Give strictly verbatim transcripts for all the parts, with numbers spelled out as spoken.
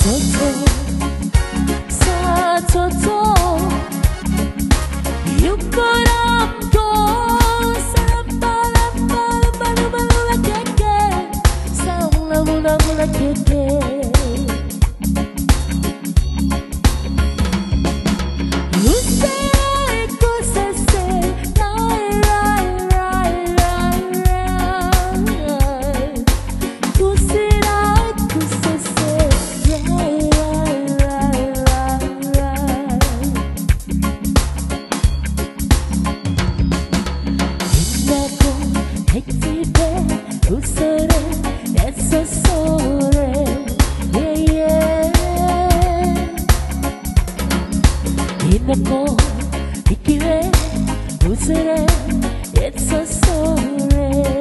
Hinako ikire usere it's a story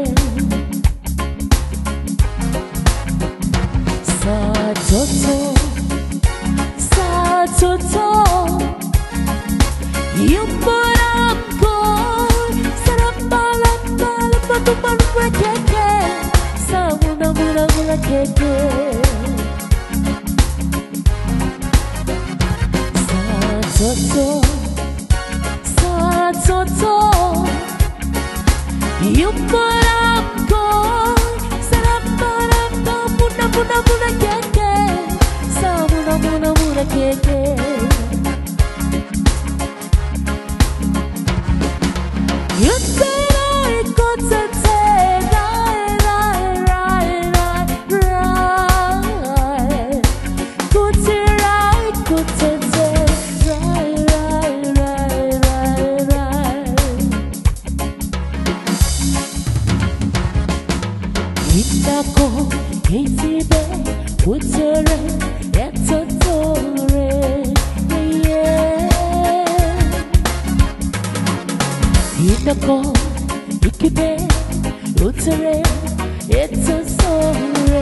sa toto sa toto yumparamko sarapalapalapatumarwa keke sa muna muna muna keke Toto, sa toto, yung parang ko, sarap parang ka, muna muna muna keke, sa muna muna muna keke. Yung taray ko sa te, rai rai rai rai rai, kuti rai kuti te. Hinako ezibe utere etotore Hinako ikibe utere etotore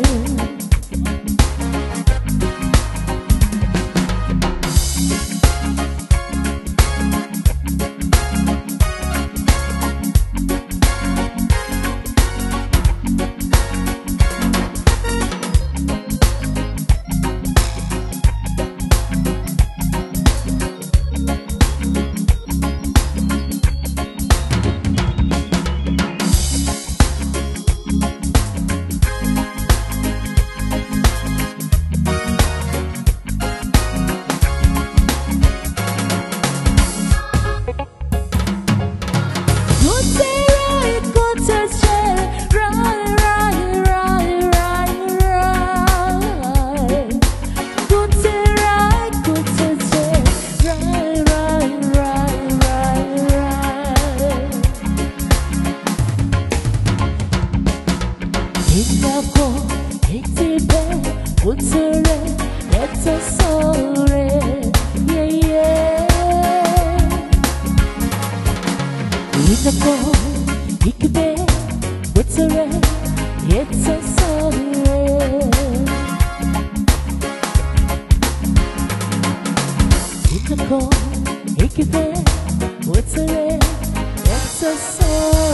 Hinako ezibe utere etosore yeah yeah Hinako ikibe utere etosore Hinako ikibe utere etosore